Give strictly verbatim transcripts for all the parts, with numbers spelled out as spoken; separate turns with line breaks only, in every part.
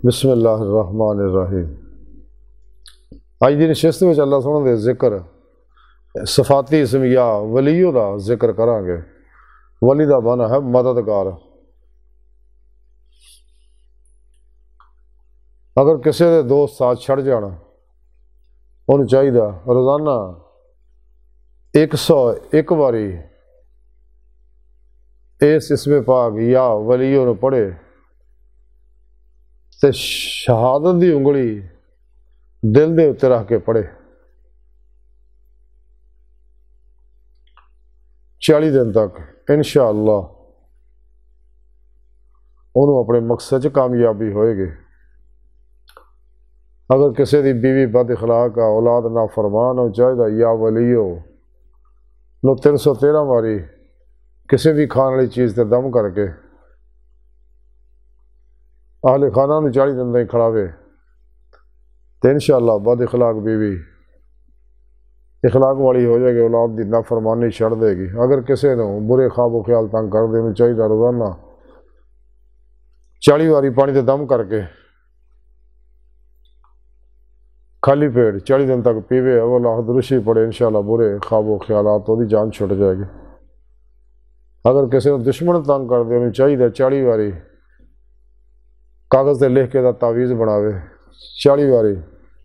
بسم اللہ الرحمن الرحیم۔ آج دی نشست میں اللہ سونے دے ذکر صفاتی اسمیہ ولیو دا ذکر کران گے۔ ولی دا معنی ہے مددگار۔ اگر کسی دے دوست ساتھ چھڑ جانا انہوں چاہیے روزانہ ایک سو ایک باری اس اسم پاک یا ولیو نے پڑھے تے شہادت دی انگلی دل دے اتر رکھ کے پڑھے، چالی دن تک انشاءاللہ انہوں اپنے مقصد کامیابی ہوئے گی۔ اگر کسی دی بیوی بد اخلاق کا اولاد نافرمان ہو چاہیے یا ولیو نو تین سو تیرہ باری کسی بھی کھان والی چیز تے دم کر کے اہل خانہ نو چالی دن تک کھڑاوے تو انشاءاللہ بد اخلاق بیوی اخلاق والی ہو جائے گی، اولاد دی نافرمانی چھڑ دے گی۔ اگر کسی نو برے خواب و خیال تنگ کر دے انہوں چاہیے روزانہ چالی باری پانی تے دم کر کے خالی پیٹ چالی دن تک پیوے وہ لاحد رشی پڑے، انشاءاللہ برے خواب و خیالات وہ دی جان چھٹ جائے گی۔ اگر کسی نے دشمن تنگ کر دے انہوں چاہیے چالی باری کاغذ تے لکھ کے دا تعویز بناوے، چالی باری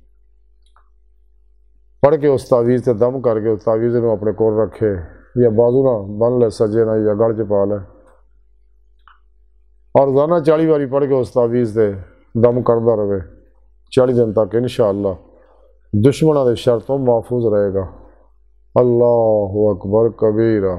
پڑھ کے اس تعویز تے دم کر کے اس تعویز نے اپنے کول رکھے یا بازو نہ بن لے سجے نہ یا گڑ چ پا لے، اور روزانہ چالی باری پڑھ کے اس تعویز تے دم کردہ رہے چالی دن تک انشاءاللہ دشمنوں دے شر تو محفوظ رہے گا۔ اللہ اکبر کبیرہ۔